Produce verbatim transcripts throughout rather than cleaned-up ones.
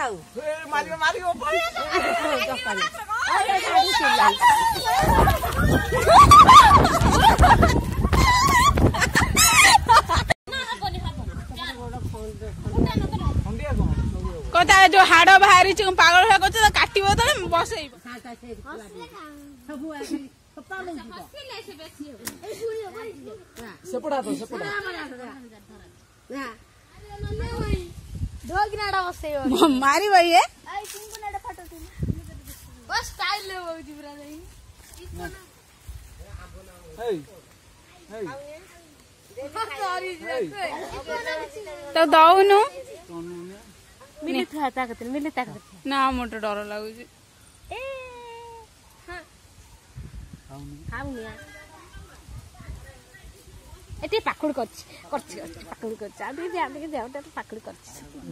जाऊ Mario Mario कता जो हाड़ बाहरी पागल भाई कर काटब तो बस मारी भाई तो दौनु ना मोटे डर लगुच एटे पाकुड़ कर पाकुड़ कर पाकुड़ कर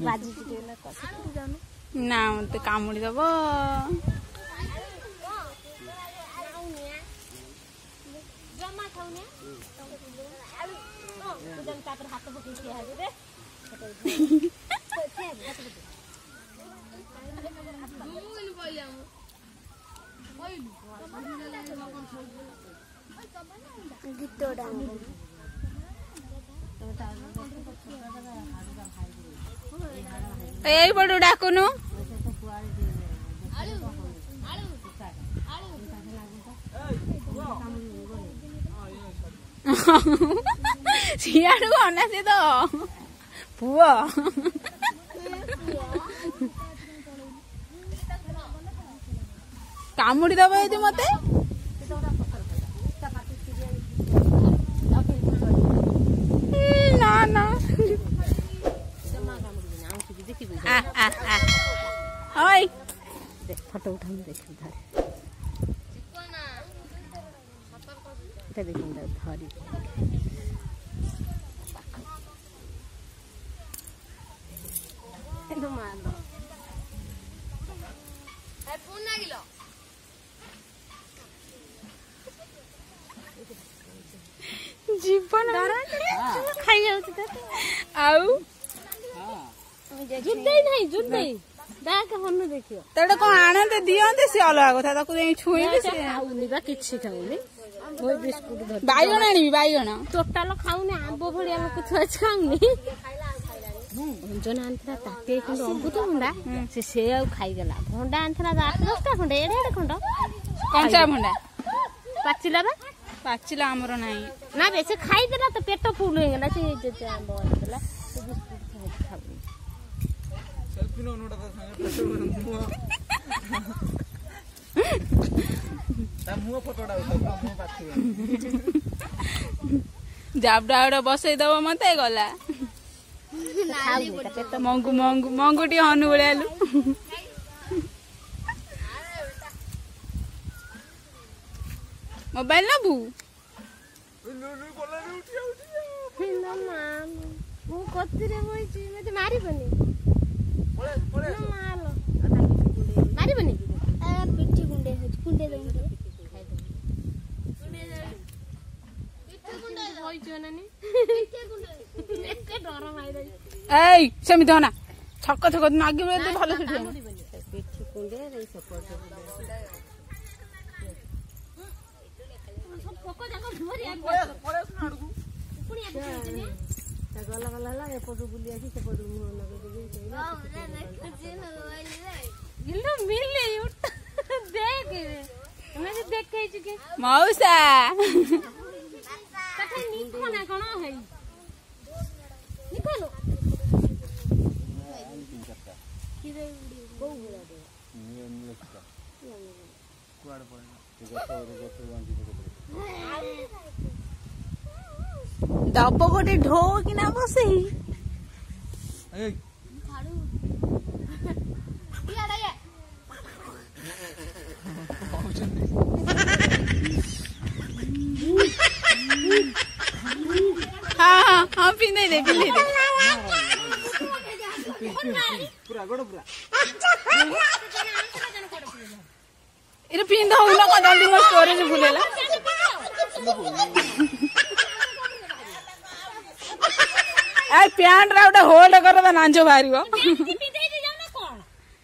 ना मत कामुड़ी दब यही पड़ू डाकुनु सियाड़ू अना से तो पुआ कामुड़ी दब ये मत ना ना फोटो उठा देख धरी जीवन खाई जाऊ देखियो तेरे कौन आनंद दियंते से अलग कथा ताको छुईबे से खाऊनी बा किछि खाऊनी मोय बिस्कुट धर बाइगण आनी बाइगण टोटाल खाऊनी आंबो भलिया लोक कुछ खाऊनी भंजन आंथरा ताते खंड अमृत भंडा से से आ खाई गेला भंडा आंथरा आठ दस टा खंड एडे एडे खंड कंचा भंडा पाचिला बा पाचिला हमरो नाही ना बे से खाई देला तो पेट फूल हो गेला से जे आंबो आंथला से बिस्कुट खाऊनी सेल्फी नो नोटा संगे मुआ ता मुआ फोटोडा उठा मुआ पाथि जाबडा बसई दब मते गला मंगू मंगू मंगूटी हनु बड़ालु मोबाइल ना बू मु कतिरे बइची मते मारी बनी मारी बनी पिठी गुंडे गुंडे गुंडे ए सेमित होना छक छक मागे तो भल से पिठी कुंडे रे सपोर्ट सब पको जाको धोरी आ पळे सुन अडगु पुणी आ गला गला ला ए पडु बुली आसी से पडु मुह लगे देबे आ ना ना जे न मोबाइल रे इल्लो मिले देख मैं देख के के मौसा कथा निखो ना कोन है निखो लो किरे को बुला दे निये निये कुआड़ पड़ना गतो गतो वांजी दब गोटे ढो कि ना बसे ए झाड़ू या या हाँ हाँ हाँ पिंदे दे पिंदे दे पूरा गोड़ पूरा इरे पिंदा हो ना का जल्दी मो स्टोरेज भूलेला ए पैंट रा उटा होल्ड कर दा नांजो बाहरियो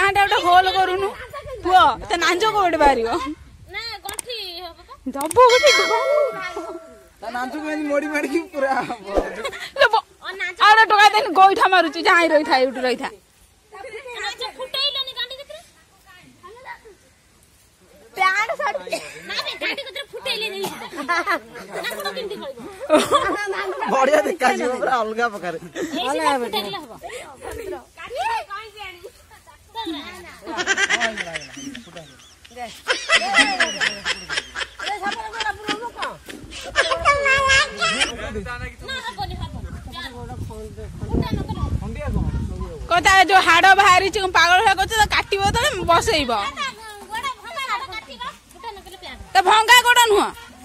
प्यांट गोटे होल करूनु पुओ तो नांज कोटे बाहर दब गोटे नाचु मोड़ी माड़ी पूरा आड़े टोका देन गोइठा मारुची जाई रही था उठ रही था प्यार सट ना बे गाड़ी को फुटेले नहीं ना कोन किंती कहबो बढ़िया देखा जी पूरा अलगा प्रकार अलगा फुटेले हबो काटी काई जानी दे ए सापर गोड़ा पुरो लोक ना हबोनी हबो कता जो हाड़ बाहरी पागल कर काटो तो बसैब तो भंगा गोड़ा नुह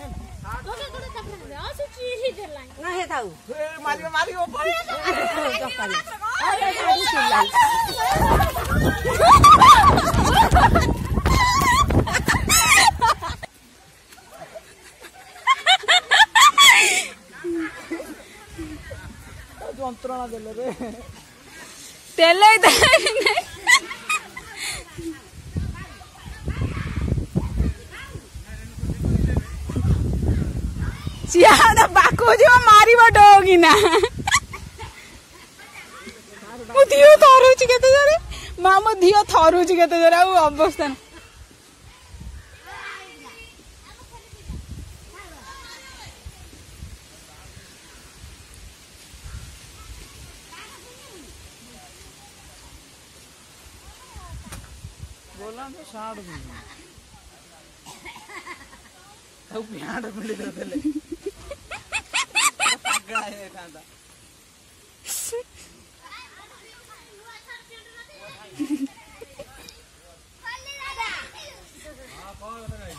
যন্ত্রণা দিলে রে তেলে सियादा बाको जो मारी बटोगी ना मु दियो थरुची केते जरे मामो दियो थरुची केते जरे आ अवस्था बोला तो साड़ में तो प्याड़ मिल देले पक्का है कांदा हां कौन बता नहीं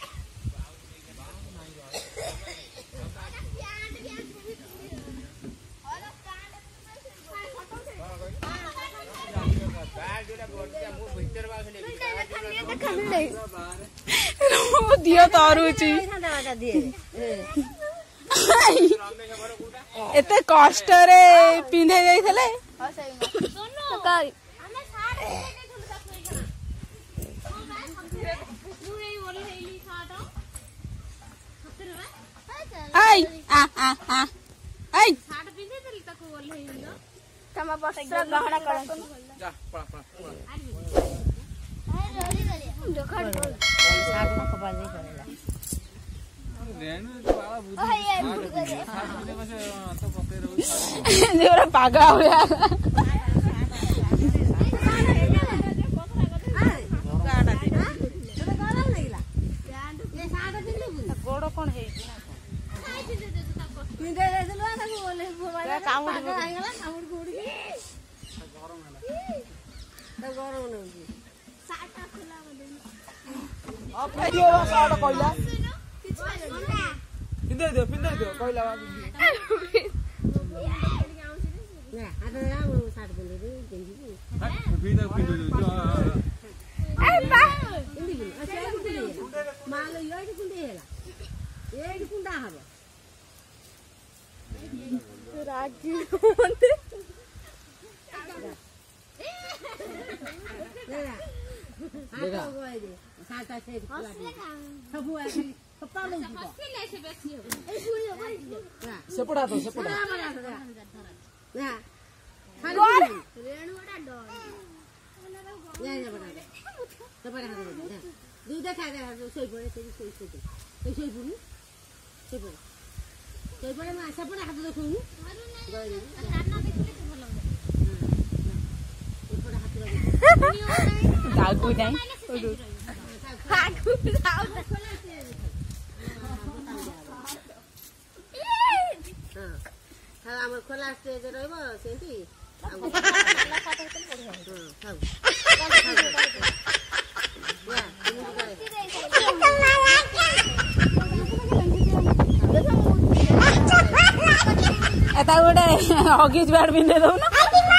दियो तरुची एते कष्ट रे पिंधे जाइथले आई आ आ आ आई साड़ पिंधे देली तको ओले हिलो तमा वस्त्र गहना करन जा पड़ा पड़ा देखड़ साड़ को बाजे करेला रेणु तो बाबा बुद्धि साड़ बुद्धि में से तो पके रहू जोरा पागा हो यार गोड़ कोन हे पिंधे दे दिलवा ताको ओले बोला कामुड़ आइगला कामुड़ गुड़ी गरम होला तो गरम नउजी साटा खुला बदे अब दियो साड़ कहला पिंदे दियो पिंदे दियो कहला बाबू ना हाथ राम साड़ पिंधे दे गेंजी पिंदे पिंदे दियो ए बा पिंधे दियो अच्छा पिंधे माल योई पिंधे हेला एडी कुंडा हबो रागी होते देखा गोय दे साता से सब ऐसी पप्पा लोग को ले से बेसी हो ए पूरी हो गई ना सेपड़ा तो सेपड़ा ना ना रेणु वाला डर ले ले बड़ा दे सेपड़ा हाथ दे दूध खा दे सोई पड़े सोई सोई सोई सोई सोई पुनी सोई पड़े सोई पड़े मैं सेपड़ा हाथ देखू गोय दे सारना देखले तो भलो सेपड़ा हाथ लगे दागु जाई हागु जाऊ हां हम खोला स्टेज रहबो सेंती हम खोला खाता तो पड़ो हां एता गोटे हगिज बैड पिंधे दो ना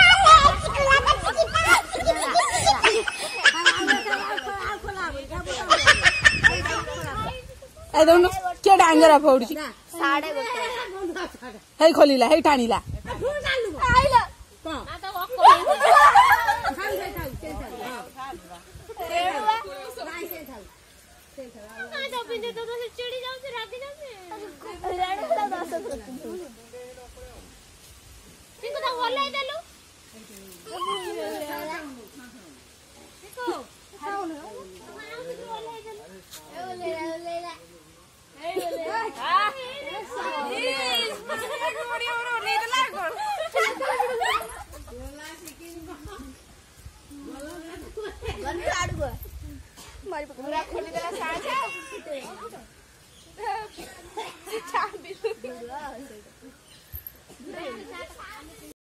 ए दोनो के डांगरा फोडुची साडे गोटे हे खोलिला हे टाणीला आइला आ तो ओलाई देलु देखो खाओ ना ओलाई देलु ओले ओले ए ओले हां इस बढ़िया बरो नहीं तो लाग ओला चिकन गन आडगो मारी पूरा खोली देला साजा छाप दिलु